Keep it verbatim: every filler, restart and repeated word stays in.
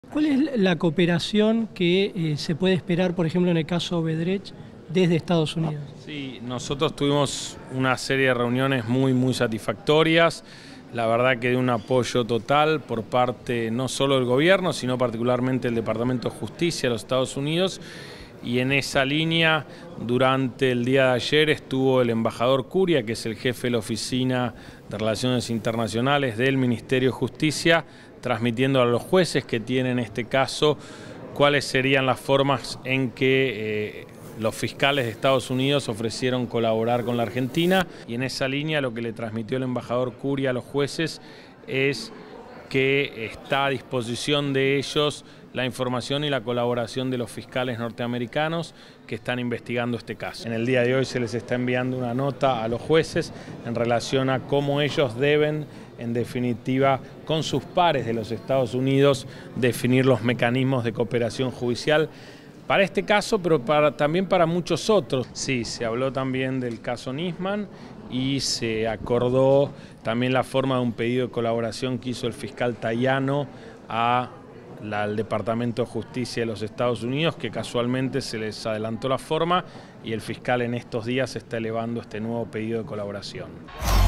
¿Cuál es la cooperación que eh, se puede esperar, por ejemplo, en el caso Odebrecht, desde Estados Unidos? Sí, nosotros tuvimos una serie de reuniones muy, muy satisfactorias. La verdad que de un apoyo total por parte no solo del gobierno, sino particularmente del Departamento de Justicia de los Estados Unidos. Y en esa línea, durante el día de ayer estuvo el embajador Curia, que es el jefe de la Oficina de Relaciones Internacionales del Ministerio de Justicia, transmitiendo a los jueces que tienen este caso cuáles serían las formas en que eh, los fiscales de Estados Unidos ofrecieron colaborar con la Argentina. Y en esa línea lo que le transmitió el embajador Curia a los jueces es que está a disposición de ellos la información y la colaboración de los fiscales norteamericanos que están investigando este caso. En el día de hoy se les está enviando una nota a los jueces en relación a cómo ellos deben, en definitiva, con sus pares de los Estados Unidos, definir los mecanismos de cooperación judicial para este caso, pero para, también para muchos otros. Sí, se habló también del caso Nisman y se acordó también la forma de un pedido de colaboración que hizo el fiscal Tayano a La, al Departamento de Justicia de los Estados Unidos, que casualmente se les adelantó la forma y el fiscal en estos días está elevando este nuevo pedido de colaboración.